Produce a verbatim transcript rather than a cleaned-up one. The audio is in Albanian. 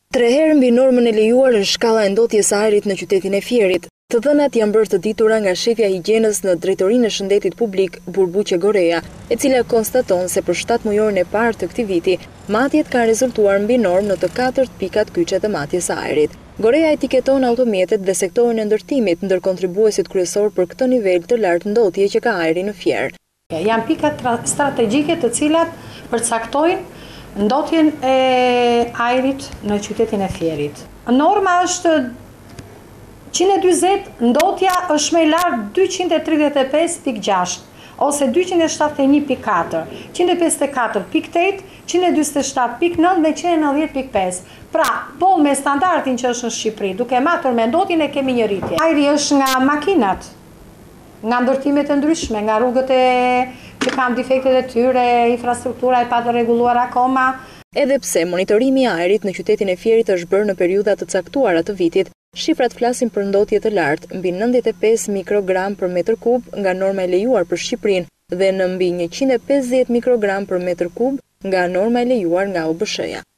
Tre herë mbi normën e lejuar në shkalla e ndotjes së ajrit në qytetin e Fierit. Të dhënat janë bërë të ditura nga shefja e higjienës në Drejtorinë e Shëndetit Publik Burbuqe Goreja, e cila konstaton se për shtatë mujorin e parë të këtij viti, matjet kanë rezultuar mbi normë në të katërt pikat kyçe të matjes së ajrit. Goreja etiketon automjetet dhe sektorin e ndërtimit ndër kontribuesit kryesor për këtë nivel të lartë ndotje që ka ajri në Fier. Janë pikat strategjike të cilat përcaktojnë ndotjen e ajrit në qytetin e Fierit. Norma është njëqind e dyzet, ndotja është më e lartë dyqind e tridhjetë e pesë pikë gjashtë ose dyqind e shtatëdhjetë e një pikë katër, njëqind e pesëdhjetë e katër pikë tetë, njëqind e dyzet e shtatë pikë nëntë dhe njëqind e nëntëdhjetë pikë pesë. Pra, po me standardin që është në Shqipëri, duke matur me ndotjen e kemi një rritje. Ajri është nga makinat, nga ndërtimet e ndryshme, nga rrugët e që kanë defektet e tyre, infrastruktura e pa të rregulluar akoma. Edhe pse monitorimi i ajrit në qytetin e Fierit është bërë në periudha të caktuara të vitit, shifrat flasin për ndotje të lartë, mbi nëntëdhjetë e pesë mikrogram për metër kub nga norma e lejuar për Shqipërinë dhe në mbi njëqind e pesëdhjetë mikrogram për metër kub nga norma e lejuar nga O B S H-ja.